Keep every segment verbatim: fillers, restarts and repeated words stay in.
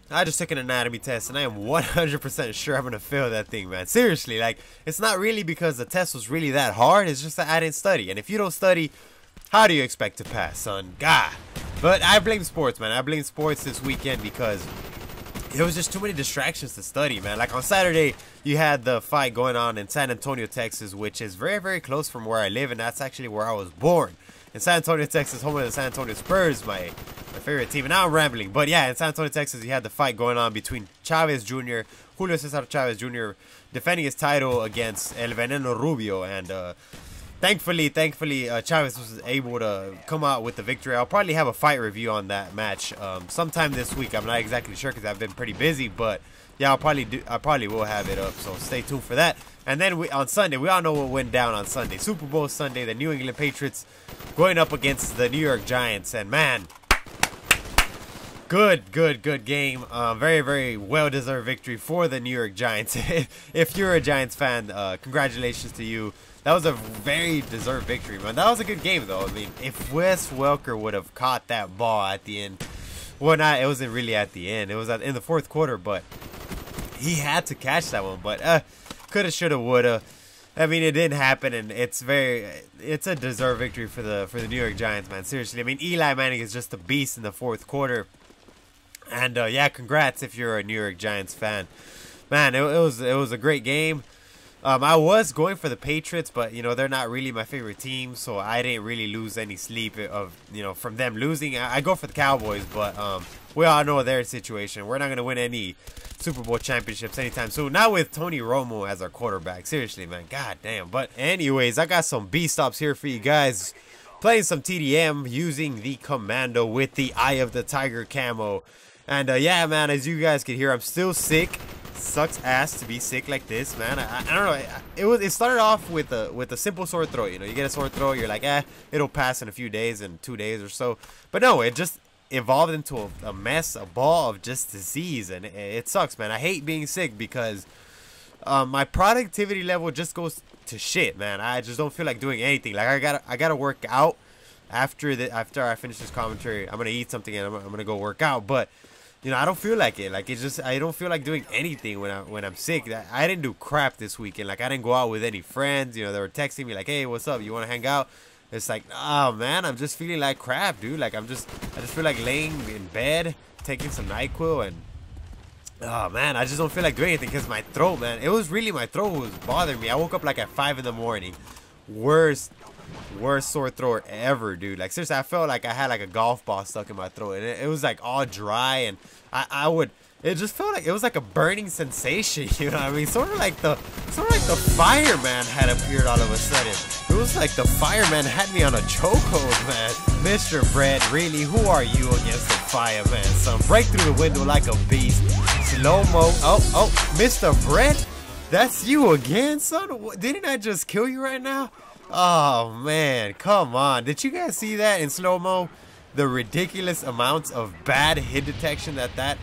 I just took an anatomy test and I am one hundred percent sure I'm going to fail that thing, man. Seriously, like, it's not really because the test was really that hard. It's just that I didn't study. And if you don't study, how do you expect to pass, son? God. But I blame sports, man. I blame sports this weekend because there was just too many distractions to study, man. Like on Saturday, you had the fight going on in San Antonio, Texas, which is very, very close from where I live. And that's actually where I was born. In San Antonio, Texas, home of the San Antonio Spurs, my, my favorite team. And now I'm rambling. But yeah, in San Antonio, Texas, you had the fight going on between Chavez Junior, Julio Cesar Chavez Junior, defending his title against El Veneno Rubio. And uh, thankfully, thankfully, uh, Chavez was able to come out with the victory. I'll probably have a fight review on that match um, sometime this week. I'm not exactly sure because I've been pretty busy. But yeah, I'll probably do. I probably will have it up. So stay tuned for that. And then we, on Sunday, we all know what went down on Sunday. Super Bowl Sunday, the New England Patriots going up against the New York Giants. And man, good, good, good game. Uh, very, very well-deserved victory for the New York Giants. If you're a Giants fan, uh, congratulations to you. That was a very deserved victory, man. That was a good game, though. I mean, if Wes Welker would have caught that ball at the end, well, not, it wasn't really at the end. It was at, in the fourth quarter, but he had to catch that one. But, uh... coulda, shoulda, woulda. I mean, it didn't happen, and it's very, it's a deserved victory for the for the New York Giants, man. Seriously, I mean, Eli Manning is just a beast in the fourth quarter, and uh, yeah, congrats if you're a New York Giants fan, man. It, it was it was a great game. Um, I was going for the Patriots, but you know they're not really my favorite team, so I didn't really lose any sleep of you know from them losing. I, I go for the Cowboys, but um, we all know their situation. We're not gonna win any Super Bowl championships anytime soon. Not with Tony Romo as our quarterback. Seriously, man. God damn. But anyways, I got some B stops here for you guys. Playing some T D M using the Commando with the Eye of the Tiger camo. And uh, yeah, man, as you guys can hear, I'm still sick. Sucks ass to be sick like this, man. I, I don't know. It was. It started off with a with a simple sore throat. You know, you get a sore throat, you're like, eh, it'll pass in a few days, in two days or so. But no, it just evolved into a, a mess, a ball of just disease, and it, it sucks, man. I hate being sick because um, my productivity level just goes to shit, man. I just don't feel like doing anything. Like I gotta, I gotta work out after the after I finish this commentary. I'm gonna eat something and I'm, I'm gonna go work out, but you know, I don't feel like it. Like it's just, I don't feel like doing anything when I when I'm sick. I, I didn't do crap this weekend. Like I didn't go out with any friends. You know, they were texting me like, "Hey, what's up? You want to hang out?" It's like, oh man, I'm just feeling like crap, dude. Like I'm just, I just feel like laying in bed, taking some NyQuil, and oh man, I just don't feel like doing anything because my throat, man. It was really my throat was bothering me. I woke up like at five in the morning. Worst, worst sore throat ever, dude. Like seriously, I felt like I had like a golf ball stuck in my throat, and it, it was like all dry, and I, I would. It just felt like it was like a burning sensation, you know what I mean? Sort of like the, sort of like the fireman had appeared all of a sudden. It was like the fireman had me on a chokehold, man. Mister Brett, really, who are you against the fireman? Son, break through the window like a beast. Slow-mo. Oh, oh, Mister Brett, that's you again, son? Didn't I just kill you right now? Oh, man, come on. Did you guys see that in slow-mo? The ridiculous amounts of bad hit detection that that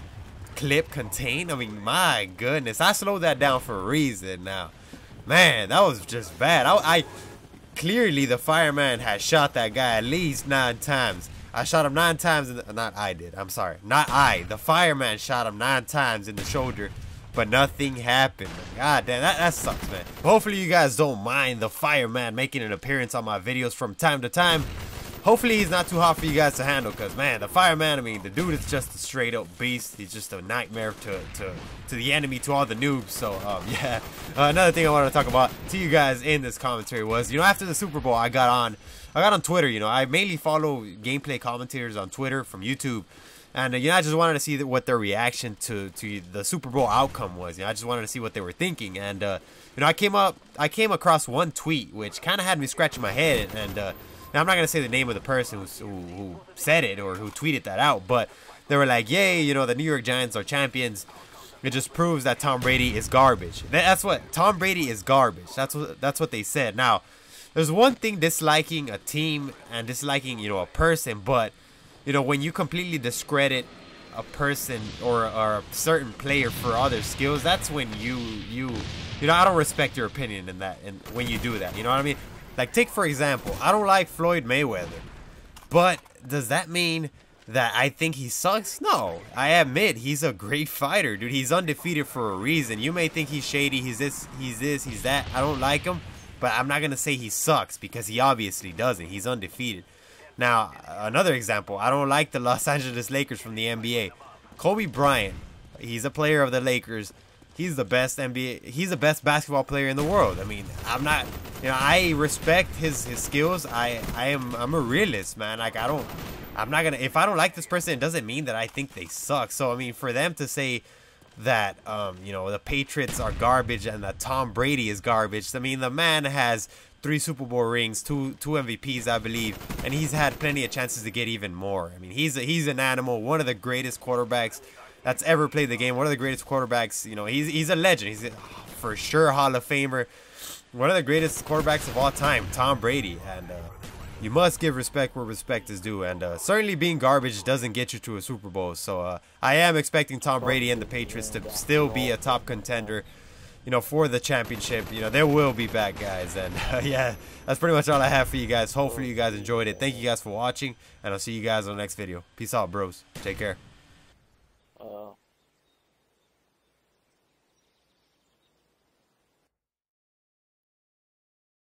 clip contained. I mean, my goodness, I slowed that down for a reason. Now, man, that was just bad. I, I clearly the fireman had shot that guy at least nine times. I shot him nine times in the, not I did, I'm sorry, not I, the fireman shot him nine times in the shoulder, but nothing happened. God damn, that, that sucks, man. Hopefully you guys don't mind the fireman making an appearance on my videos from time to time. Hopefully he's not too hot for you guys to handle, because man, the fireman, I mean, the dude is just a straight up beast. He's just a nightmare to to, to the enemy, to all the noobs. So um, yeah, uh, another thing I wanted to talk about to you guys in this commentary was, you know, after the Super Bowl, I got on I got on Twitter. You know, I mainly follow gameplay commentators on Twitter from YouTube, and uh, you know, I just wanted to see what their reaction to to the Super Bowl outcome was. You know, I just wanted to see what they were thinking, and uh, you know, I came up I came across one tweet which kind of had me scratching my head, and uh, now, I'm not going to say the name of the person who, who, who said it or who tweeted that out, but they were like, yay, you know, the New York Giants are champions. It just proves that Tom Brady is garbage. That's what, Tom Brady is garbage. That's what, that's what they said. Now, there's one thing disliking a team and disliking, you know, a person, but, you know, when you completely discredit a person or, or a certain player for other skills, that's when you, you, you know, I don't respect your opinion in that, and when you do that, you know what I mean? Like, take for example, I don't like Floyd Mayweather, but does that mean that I think he sucks? No. I admit he's a great fighter, dude. He's undefeated for a reason. You may think he's shady, he's this, he's this, he's that. I don't like him, but I'm not going to say he sucks because he obviously doesn't. He's undefeated. Now, another example. I don't like the Los Angeles Lakers from the N B A. Kobe Bryant, he's a player of the Lakers. He's the best N B A. He's the best basketball player in the world. I mean, I'm not, you know, I respect his his skills. I I am I'm a realist, man. Like I don't, I'm not gonna. If I don't like this person, it doesn't mean that I think they suck. So I mean, for them to say that, um, you know, the Patriots are garbage and that Tom Brady is garbage. I mean, the man has three Super Bowl rings, two two M V Ps, I believe, and he's had plenty of chances to get even more. I mean, he's a, he's an animal, one of the greatest quarterbacks that's ever played the game, one of the greatest quarterbacks. You know, he's he's a legend. He's a, for sure Hall of Famer, one of the greatest quarterbacks of all time, Tom Brady. And uh, you must give respect where respect is due. And uh, certainly being garbage doesn't get you to a Super Bowl. So uh, I am expecting Tom Brady and the Patriots to still be a top contender, you know, for the championship. You know, they will be back, guys. And uh, yeah, that's pretty much all I have for you guys. Hopefully you guys enjoyed it. Thank you guys for watching, and I'll see you guys on the next video. Peace out, bros. Take care. Uh